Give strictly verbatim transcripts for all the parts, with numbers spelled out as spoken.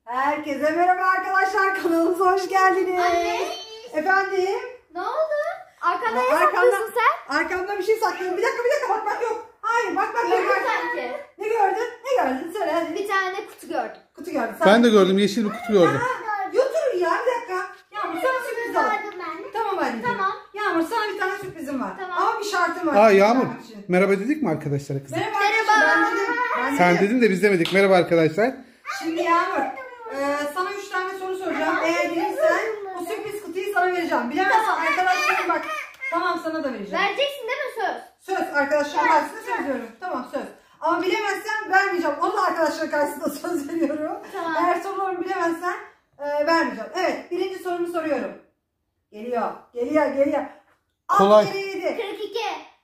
Herkese merhaba arkadaşlar, kanalımıza hoş geldiniz. Anne. Efendim? Ne oldu? Arkanda ne Arkamda, saklıyorsun sen? arkamda bir şey saklıyorum. Bir dakika bir dakika bak bak yok. Hayır bak bak. Gördüm bak. sanki. Ne gördün? Ne gördün? Söyle hadi. Bir tane kutu gördüm. Kutu gördüm. Sen Ben de gördüm, yeşil bir kutu gördüm. Götür ya bir dakika. Yağmur sana sürpriz var. Tamam anneciğim. Tamam. Yağmur sana bir tane sürprizim var. Tamam. Ama bir şartım var. Aa Yağmur, Yağmur için. merhaba dedik mi arkadaşlara kızım? Merhaba. Merhaba. arkadaşlar, Ben dedim. Ben Sen dedim. dedin de biz demedik. Merhaba arkadaşlar. Şimdi Yağmur, e, sana üç tane soru soracağım. Eğer bilirsen o sürpriz kutuyu sana vereceğim. Bilemezsen Tamam. arkadaşlarım bak. Tamam sana da vereceğim. Vereceksin değil mi söz? Söz arkadaşlarım karşısında söz veriyorum. Tamam söz. Ama bilemezsen vermeyeceğim. Onu da arkadaşlar karşısında söz veriyorum. Tamam. Eğer sorularımı bilemezsen e, vermeyeceğim. Evet birinci sorumu soruyorum. Geliyor. Geliyor geliyor. Kolay. Alt kere yedi. kırk iki.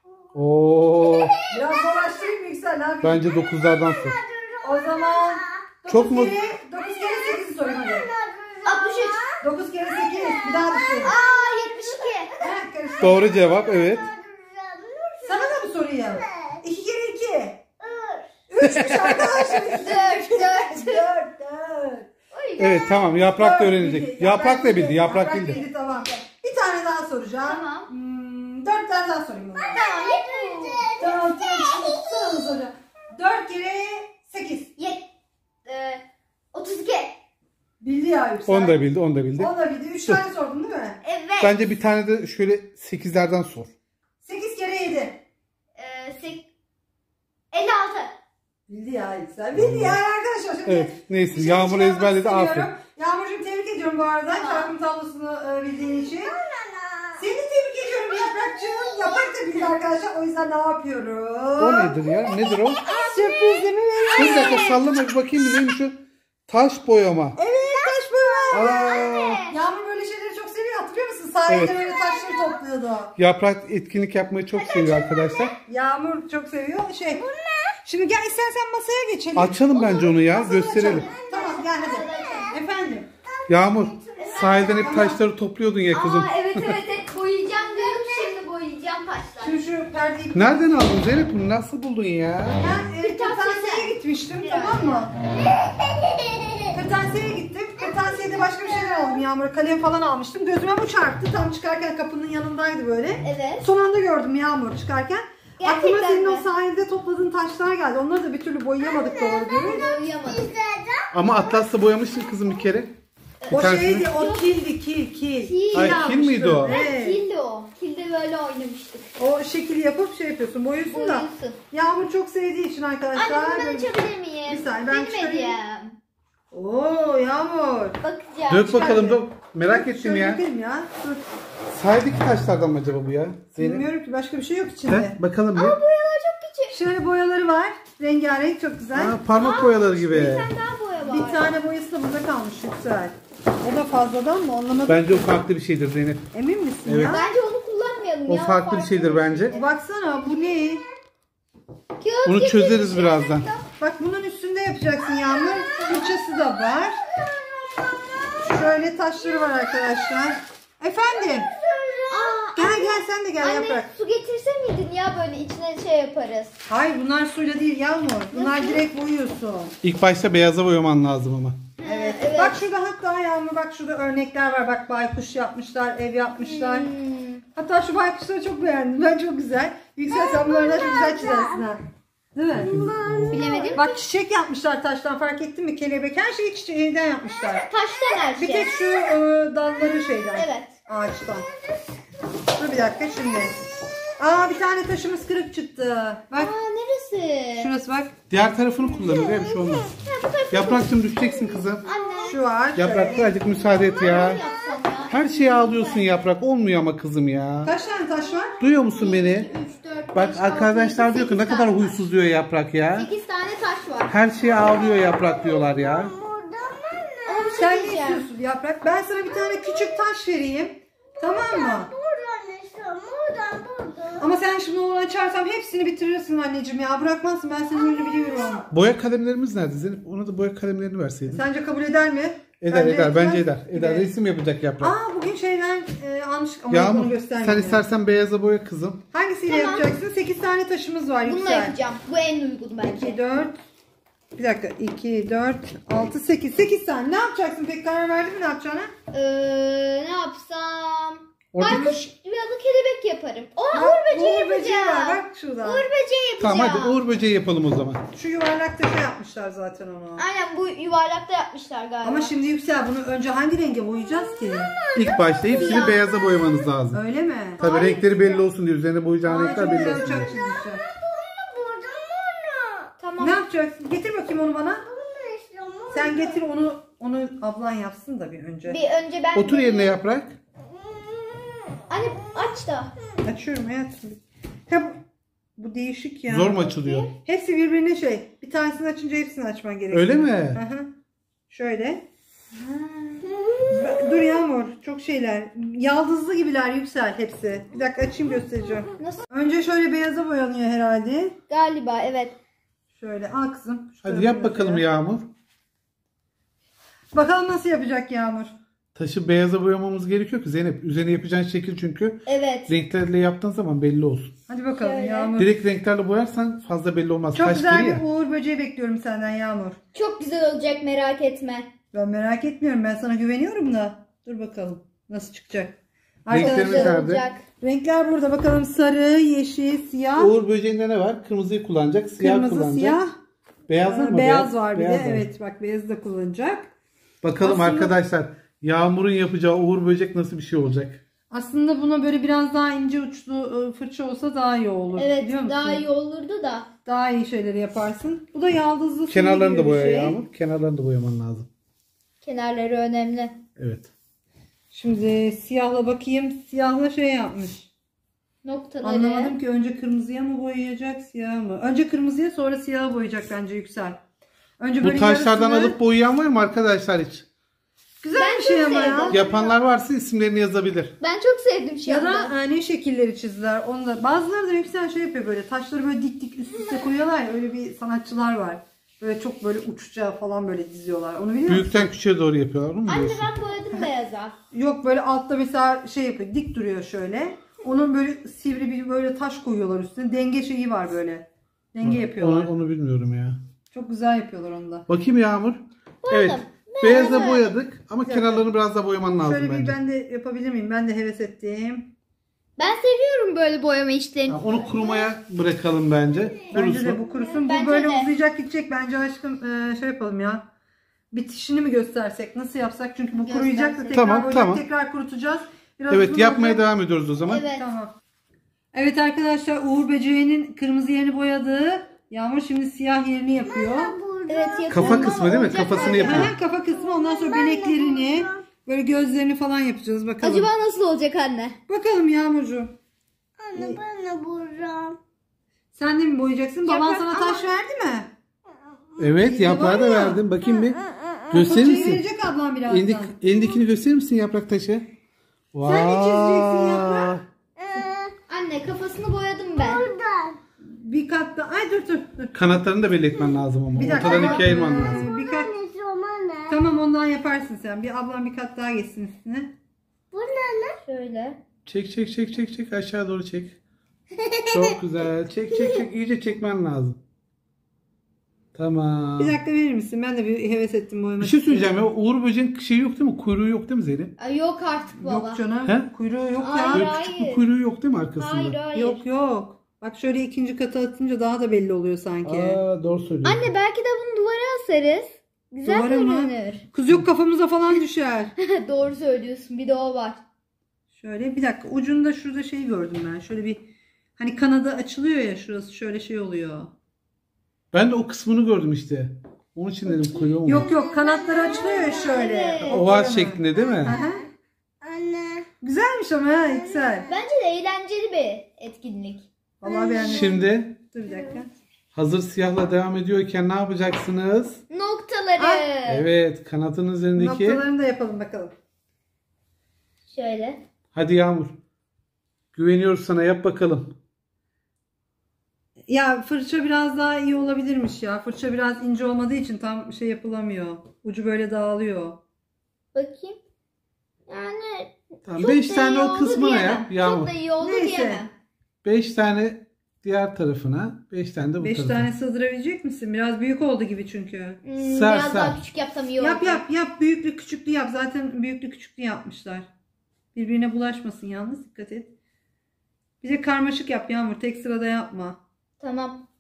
Oo, Biraz zorlaştırayım mı Yüksel? Ne yapayım? bence dokuzlardan sor. O zaman Çok mu? dokuz kere sekizi sorayım hadi. altmış üç. dokuz kere sekiz. Bir daha düşün. Aa yetmiş iki. Heh, karıştı. Doğru cevap, evet. Sana da mı sorayım? iki kere iki. Üçmüş arkadaşlar. Dört, dört. Dört, dört. Evet tamam, yaprak da Dört öğrenecek. bildi. Yaprak da bildi, yaprak bildi. bildi. Tamam. Bir tane daha soracağım. Tamam. Hmm, dört tane daha sorayım. Bana. Tamam yetmiş. Tamam, tamam. Sana da soracağım. Dört kere sekiz. Yet. Ee, otuz iki. Bildi ya Yüksel. Onu da bildi, onu da bildi. Onu da bildi. Üç tane sordun değil mi? Evet. Bence bir tane de şöyle sekizlerden sor. Sekiz kere yedi. Ee, sek... elli altı. Bildi ya Yüksel. Bildi ya arkadaşlar. Şimdi Evet, neyse, bir şey Yağmur çıkarmak ezberledi, istemiyorum. aferin. Yağmurcuğum tebrik ediyorum bu arada. Tamam. Çarpım tablosunu e, bildiğin için. Seni de tebrik ediyorum Yaprakcığım. Yaprak da bildi arkadaşlar. O yüzden ne yapıyorum? O nedir ya? Nedir o? Sürprizimi veriyorum. Bir dakika sallama bir bakayım bir neymiş o? Taş boyama. Evet taş boyama. Aa, Yağmur böyle şeyleri çok seviyor. Hatırlıyor musun? Sahilde Evet. böyle taşları topluyordu. yaprak etkinlik yapmayı çok seviyor arkadaşlar. Yağmur çok seviyor. Şey. Şimdi gel istersen masaya geçelim. Açalım bence onu ya, Masada gösterelim. açalım. Tamam gel hadi. Efendim. Yağmur, sahilden hep taşları topluyordun ya kızım. Aa evet evet hep boyayacağım diyorum şimdi boyayacağım taşlar. Şimdi şu perdeyi... Nereden aldın Zeynep, bunu nasıl buldun ya? Ben e, kırtasiyeye gitmiştim tamam mı? Kırtasiyeye gittim. Kırtasiyede başka bir şeyler aldım Yağmur'a. Kalem falan almıştım. Gözüme bu çarptı. Tam çıkarken kapının yanındaydı böyle. Evet. Son anda gördüm Yağmur çıkarken. Gerçekten Aklıma senin mi? o sahilde topladığın taşlar geldi. Onları da bir türlü boyayamadık doğru düzgün. Boyayamadım. Ama atlasla boyamışsın kızım bir kere. Bir O tanesini- şeydi, o kildi, kil, kil. Kil. Ay, kil miydi o? Evet. Kilde o. Kilde böyle oynamıştık. O şekil yapıp şey yapıyorsun, boyuyorsun da. Boyuyorsun. Yağmur çok sevdiği için arkadaşlar. Anne bunu ben böyle- açabilir miyim? Bir saniye, ben Benim çıkarayım. hediyem. Oo Yağmur. Bakacağım. Dök bakalım, Çıkar. dök. Merak ettim Şöyle ya. bakayım ya. Dur. Sahildeki taşlardan mı acaba bu ya? Zeynep. Bilmiyorum ki başka bir şey yok içinde. He, bakalım bir. Boyalar çok küçük. Şöyle boyaları var. Rengarenk çok güzel. Aa, parmak boyaları gibi. Bir tane daha boya var. Bir tane boyası da burada kalmış Yüksel. O da fazladan mı anlamadım. Bence o farklı bir şeydir Zeynep. Emin misin Evet. ya? Bence onu kullanmayalım O ya. farklı bir şeydir bence. E baksana bu ne? Kağıt Bunu getirmiş çözeriz birazdan. Bak bunun üstünde yapacaksın Yağmur. Fırçası da var. Şöyle taşları var arkadaşlar. Efendim? Aa, Gel gel sen de gel anne Yaprak. su getirse miydin ya böyle içine şey yaparız. Hayır bunlar suyla değil Yağmur. Bunlar Nasıl? direkt boyuyorsun. İlk başta beyaza boyaman lazım ama. Evet. Evet. Bak şurada hatta Yağmur bak şurada örnekler var. Bak baykuş yapmışlar, ev yapmışlar. Hmm. Hatta şu baykuşları çok beğendim. Ben çok güzel. Yüksel sen bunlardan çok güzel çizersin ha. Değil mi? Bilemedim. Bak çiçek yapmışlar taştan fark ettin mi? Kelebek her şeyi çiçeğinden yapmışlar. Taştan her şey. Bir tek şu e, dalları şeyden. Evet. Ağaçtan. Dur bir dakika şimdi. Aa bir tane taşımız kırık çıktı. Bak Aa neresi? şurası bak. Diğer tarafını kullanır ya, bir şey olmaz. Ha, bu tarafı. Yaprakçım düşeceksin kızım. Anne. Şu ağaç. Yaprak birazcık müsaade et ya. Yapsam ya. Her şeye ağlıyorsun Yaprak. Olmuyor ama kızım ya. Kaç tane taş var? Duyuyor musun beni? üç, dört, Bak beş, altı, arkadaşlar yedi, diyor ki ne sekiz kadar tane huysuz diyor Yaprak ya. taş. sekiz tane taş var. Her şeye ağlıyor Yaprak diyorlar ya. Ama bir şey Sen ne diyeceğim. istiyorsun Yaprak? Ben sana bir tane küçük taş vereyim. Tamam mı? Ama sen şimdi onu açarsam hepsini bitirirsin anneciğim ya. Bırakmazsın ben seni öyle biliyorum. Boya kalemlerimiz nerede Zeynep? Ona da boya kalemlerini verseydin. Sence kabul eder mi? Eder eder bence etmez eder. Eder gibi. resim yapacak Yaprak. Aa bugün şeyden e, almış ama onu Yağmur göstermeyeyim. sen istersen beyaza boya kızım. Hangisiyle Tamam. yapacaksın? sekiz tane taşımız var Bununla Yüksel. yapacağım. Bu en uygun bence. iki, dört, Bir dakika. iki, dört, altı, sekiz. sekiz tane. Ne yapacaksın? Pek karar verdin mi ne yapacağına? Ee, ne yapsam? Orada- Baykuş ya da kelebek yaparım. O Bak, uğur böceği Uğur böceği var. yapacağım. Bak şurada. Uğur böceği yapacağım. Tamam hadi Uğur böceği yapalım o zaman. Şu yuvarlakta şey yapmışlar zaten onu. Aynen bu yuvarlakta yapmışlar galiba. Ama şimdi Yüksel bunu önce hangi renge boyayacağız ki? İlk başta hepsini beyaza boyamanız lazım. Öyle mi? Tabii Hayır. renkleri belli olsun diye üzerine boyayacağın Ay, renkler çok belli güzel olsun uçak diye. çizmişler. Tamam. Ne yapacaksın? Getir bakayım onu bana. Sen getir onu onu ablan yapsın da bir önce. Bir önce ben Otur yerine yaprak. Anne aç da. Açıyorum hayatım. Ha, bu, bu değişik ya. Zor mu açılıyor? Hepsi birbirine şey. Bir tanesini açınca hepsini açman gerekiyor. Öyle mi? Hı hı. Şöyle. Dur Yağmur. Çok şeyler. Yaldızlı gibiler Yüksel hepsi. Bir dakika açayım göstereceğim. Nasıl? Önce şöyle beyaza boyanıyor herhalde. Galiba evet. Şöyle al kızım. Şu Hadi tarafı yap bakalım mesela. Yağmur. Bakalım nasıl yapacak Yağmur. Taşı beyaza boyamamız gerekiyor ki Zeynep. Üzerine yapacağın şekil çünkü Evet. renklerle yaptığın zaman belli olsun. Hadi bakalım Şöyle. Yağmur. Direkt renklerle boyarsan fazla belli olmaz. Çok Taş güzel gri bir ya. uğur böceği bekliyorum senden Yağmur. Çok güzel olacak merak etme. Ben merak etmiyorum. Ben sana güveniyorum da. Dur bakalım. Nasıl çıkacak? Renklerimiz Arkadaşlar Güzel nerede? olacak. renkler burada. Bakalım sarı, yeşil, siyah, Uğur böceğinde ne var? Kırmızıyı kullanacak, siyah kırmızı, kullanacak. siyah. Beyaz var mı? Beyaz var bir Beyaz de. var. Evet bak beyazı da kullanacak. Bakalım Aslında- arkadaşlar. Yağmur'un yapacağı Uğur böcek nasıl bir şey olacak? Aslında buna böyle biraz daha ince uçlu e, fırça olsa daha iyi olur. Evet biliyor musun? daha iyi olurdu da. Daha iyi şeyleri yaparsın. Bu da yaldızlı sivri Kenarlarını gibi da bir boya şey. Yağmur. Kenarlarını da boyaman lazım. Kenarları önemli. Evet. Şimdi siyahla bakayım. Siyahla şey yapmış. Noktaları. Anlamadım ki önce kırmızıya mı boyayacak siyah mı? Önce kırmızıya sonra siyaha boyayacak bence Yüksel. Önce Bu böyle taşlardan yarısını- alıp boyayan var mı arkadaşlar hiç? Güzel Ben bir şey çok ama ya. sevdim. Yapanlar varsa isimlerini yazabilir. Ben çok sevdim şu Ya anda. da e, ne şekilleri çizdiler. Onu da bazıları da Yüksel şey yapıyor böyle taşları böyle dik dik üst üste koyuyorlar ya öyle bir sanatçılar var. Böyle çok böyle uçça falan böyle diziyorlar. Onu biliyor musun? Büyükten küçüğe doğru yapıyorlar. Onu mu Anne diyorsun? ben boyadım beyaza. Yok böyle altta mesela şey yapıyor dik duruyor şöyle. Onun böyle sivri bir böyle taş koyuyorlar üstüne. Denge şeyi var böyle. Denge yapıyorlar. Onu, onu bilmiyorum ya. Çok güzel yapıyorlar onu da. Bakayım Yağmur. Evet. Beyaza boyadık ama Bir dakika. kenarlarını biraz daha boyaman lazım Şöyle bir bence. ben de yapabilir miyim? Ben de heves ettim. Ben seviyorum böyle boyama işlerini. Ya onu kurumaya bırakalım bence. Bence de Kurusun. bu kurusun. Bence bu böyle de. uzayacak gidecek. Bence aşkım e, şey yapalım ya. Bitişini mi göstersek? Nasıl yapsak? Çünkü bu kuruyacak da Göstersek. tekrar Tamam, boyayacak, tamam. tekrar kurutacağız. Biraz Evet uzun yapmaya olacak. devam ediyoruz o zaman. Evet. Tamam. Evet arkadaşlar Uğur Böceği'nin kırmızı yerini boyadı. Yağmur şimdi siyah yerini yapıyor. Evet yapıyorum Kafa ama kısmı değil mi? olacak Kafasını galiba. yapıyor. Aha, kafa kısmı ondan sonra bileklerini böyle gözlerini falan yapacağız bakalım. Acaba nasıl olacak anne? Bakalım Yağmurcuğum. Anne ben de vuracağım. Sen de mi boyayacaksın? Baban Yaprak sana ama- taş verdi mi? Evet yaprağı da var ya. verdim. Bakayım bir. Gösterir Fırçayı misin? verecek ablam birazdan. Elindeki, elindekini gösterir misin yaprak taşı? Vay. Sen ne çizeceksin yaprak? Anne kafasını boyadım ben. Bir kat da. Ay dur dur. dur. Kanatlarını da belli etmen lazım ama. Bir dakika. Ortadan ikiye ayırman lazım. Bir kat. Tamam ondan yaparsın sen. Bir ablam bir kat daha geçsin üstüne. Şöyle. Çek çek çek çek çek aşağı doğru çek. Çok güzel. Çek çek çek iyice çekmen lazım. Tamam. Bir dakika verir misin? Ben de bir heves ettim boyamak. Bir şey söyleyeceğim ya. Uğur böceğin şeyi yok değil mi? Kuyruğu yok değil mi Zeynep? Ay yok artık baba. Yok canım. He? Kuyruğu yok Hayır, ya. Böyle hayır. küçük bir kuyruğu yok değil mi arkasında? Hayır hayır. Yok yok. Bak şöyle ikinci katı atınca daha da belli oluyor sanki. Aa, doğru söylüyorsun. Anne belki de bunu duvara asarız. Güzel Duvara mı? görünür. Kız yok kafamıza falan düşer. Doğru söylüyorsun. Bir de o var. Şöyle bir dakika ucunda şurada şeyi gördüm ben. Şöyle bir hani kanadı açılıyor ya şurası şöyle şey oluyor. Ben de o kısmını gördüm işte. Onun için dedim kuyruğu mu? Yok yok kanatları açılıyor ya şöyle. Evet. Oval şeklinde değil mi? Aha. Anne. Güzelmiş ama ha Yüksel. Bence de eğlenceli bir etkinlik. Vallahi beğendim. Şimdi Dur bir dakika. hazır siyahla devam ediyorken ne yapacaksınız? Noktaları. Ah, Evet kanatın üzerindeki. Noktalarını da yapalım bakalım. Şöyle. Hadi Yağmur. Güveniyoruz sana yap bakalım. Ya fırça biraz daha iyi olabilirmiş ya. Fırça biraz ince olmadığı için tam şey yapılamıyor. Ucu böyle dağılıyor. Bakayım. Yani Tamam çok beş da tane iyi o oldu kısmına diyemem. yap Yağmur. Çok da iyi oldu Neyse. diyemem. beş tane Diğer tarafına beş tane de bu beş tarafa. tane sığdırabilecek misin? Biraz büyük oldu gibi çünkü. Hmm, Sar, biraz sar. daha küçük yapsam iyi olur. Yap yap yap. Büyüklü küçüklü yap. Zaten büyüklü küçüklü yapmışlar. Birbirine bulaşmasın yalnız. Dikkat et. Bir de karmaşık yap Yağmur. Tek sırada yapma. Tamam.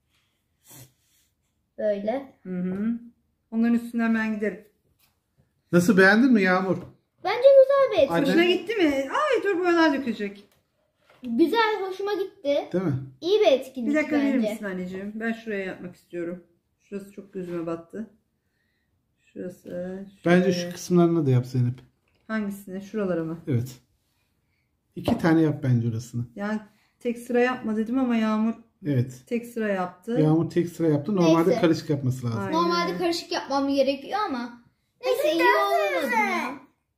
Böyle. Hı hı. Onların üstünden ben giderim. Nasıl, beğendin mi Yağmur? Bence güzel bir etkinlik. Anne- Hoşuna gitti mi? Ay dur boyalar dökecek. Güzel, hoşuma gitti. Değil mi? İyi bir etkinlik Bir dakika verir bence. misin anneciğim? Ben şuraya yapmak istiyorum. Şurası çok gözüme battı. Şurası. Bence şöyle. şu kısımlarını da yap Zeynep. Hangisini? Şuralara mı? Evet. İki tane yap bence orasını. Yani tek sıra yapma dedim ama Yağmur Evet. tek sıra yaptı. Yağmur tek sıra yaptı. Normalde Neyse. karışık yapması lazım. Aynen. Normalde karışık yapmam gerekiyor ama neyse iyi olmadı ya.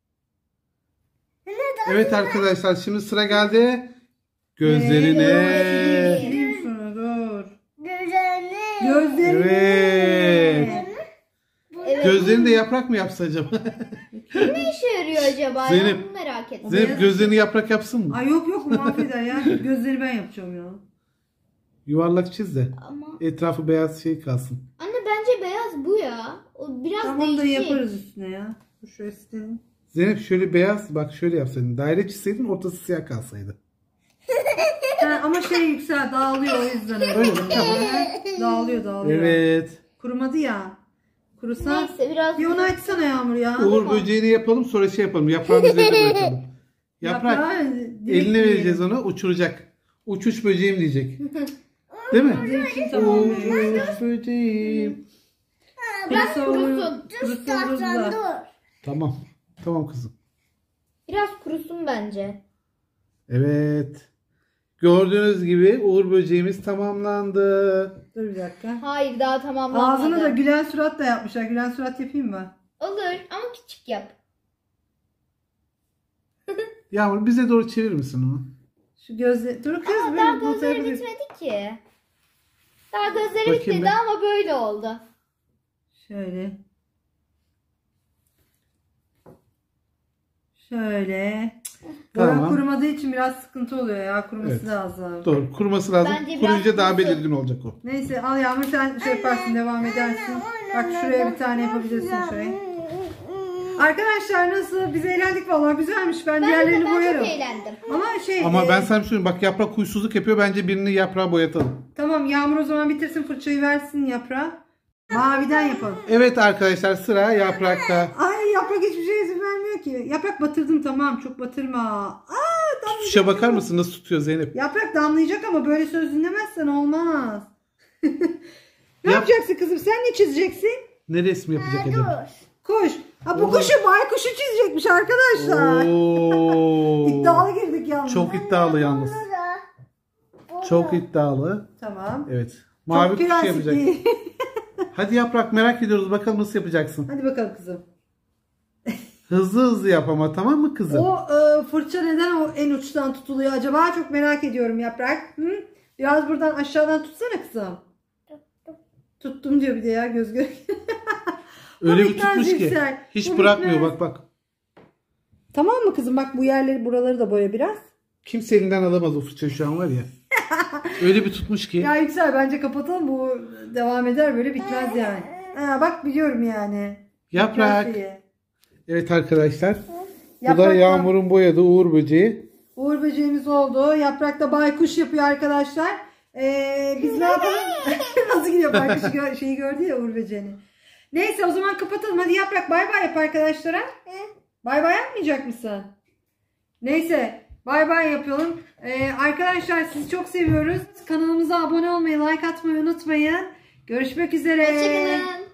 Evet arkadaşlar, şimdi sıra geldi. Gözlerine. Ee, sileyim şunu, dur. Gözlerini. Evet. Evet. Gözlerini de yaprak mı yapsa acaba? Ne işe yarıyor acaba ya? Zeynep. Bunu merak ettim. Zeynep gözlerini yaprak yapsın mı? Ay yok yok mahveder ya. Gözleri ben yapacağım ya. Yuvarlak çiz de Ama etrafı beyaz şey kalsın. anne bence beyaz bu ya. O biraz Tamam da değişik. yaparız üstüne ya. Dur şöyle silelim. Zeynep şöyle beyaz, bak şöyle yapsaydın. Daire çizseydin, ortası siyah kalsaydı. Ha, ama şey yüksel dağılıyor o yüzden. Öyle mi? Tamam. Dağılıyor dağılıyor. Evet. Kurumadı ya. Kurusa. Neyse biraz Bir onu açsana Yağmur ya. Uğur böceğini yapalım, sonra şey yapalım. Yaprağın üzerine bırakalım. Yaprak. Yaprağı direkt Eline yiyelim. vereceğiz onu, uçuracak. Uçuş böceğim diyecek. Değil mi? Direkt tamam. Uçuş böceğim. biraz Kurusa kurusun. Kurusa oluruz da. Tamam. Tamam kızım. Biraz kurusun bence. Evet. Gördüğünüz gibi Uğur böceğimiz tamamlandı. Dur bir dakika. Hayır daha tamamlanmadı. Ağzını da gülen surat da yapmışlar. Gülen surat yapayım mı? Olur ama küçük yap. Yağmur bize doğru çevirir misin onu? Şu gözle... Dur kız. Ama böyle daha bu tarafa gözleri bir- bitmedi ki. Daha gözleri Bakayım bitmedi ben. ama böyle oldu. Şöyle. Şöyle. Boya Tamam. kurumadığı için biraz sıkıntı oluyor ya. Kuruması Evet. lazım. Doğru. Kuruması lazım. Bence biraz Kuruyunca daha kurusun. belirgin olacak o. Neyse al Yağmur sen şey yaparsın devam edersin. Bak şuraya bir tane yapabilirsin şöyle. Arkadaşlar nasıl? Biz eğlendik vallahi güzelmiş. Ben, Ben de diğerlerini ben boyarım. çok eğlendim. Ama şey Ama e, ben sana bir şey söyleyeyim. Bak yaprak huysuzluk yapıyor. Bence birini yaprağa boyatalım. tamam Yağmur o zaman bitirsin fırçayı versin yaprağa. Maviden yapalım. Evet arkadaşlar, sıra yaprakta. Ay yaprak hiçbir şey izin vermiyor ki. Yaprak batırdım tamam çok batırma. Aa, damlayacak. Tuşa bakar mısın nasıl tutuyor Zeynep? Yaprak damlayacak ama böyle söz dinlemezsen olmaz. Ne Yap. yapacaksın kızım? Sen ne çizeceksin? Ne resmi yapacak acaba? Kuş. Ha bu Olur. kuşu baykuşu çizecekmiş arkadaşlar. Oo. İddialı girdik yalnız. Çok iddialı yalnız. Çok iddialı. Tamam. Evet. Mavi Çok kuş prensip yapacak. değil. Hadi yaprak, merak ediyoruz. Bakalım nasıl yapacaksın. Hadi bakalım kızım. Hızlı hızlı yap ama, tamam mı kızım? O e, fırça neden o en uçtan tutuluyor acaba? Çok merak ediyorum yaprak. Hı? Biraz buradan aşağıdan tutsana kızım. Tuttum diyor bir de ya göz göz. Öyle bir bitmez tutmuş ki. Yüksel. Hiç Bu bırakmıyor, bitmez. bak bak. Tamam mı kızım? Bak bu yerleri buraları da boya biraz. Kimse elinden alamaz o fırçayı şu an var ya. Öyle bir tutmuş ki. Ya Yüksel bence kapatalım bu devam eder böyle bitmez yani. Ha, bak biliyorum yani. Yaprak. Şeyi. Evet arkadaşlar. Bu da Yaprak- Yağmur'un boyadığı Uğur böceği. Uğur böceğimiz oldu. Yaprak da baykuş yapıyor arkadaşlar. Ee, biz ne yapalım? Nasıl gidiyor baykuş gö- şeyi gördü ya Uğur böceğini. Neyse o zaman kapatalım. Hadi Yaprak bay bay yap arkadaşlara. Bay bay yapmayacak mısın? Neyse bay bay yapalım. Ee, arkadaşlar sizi çok seviyoruz. Kanalımıza abone olmayı, like atmayı unutmayın. Görüşmek üzere. Hoşçakalın.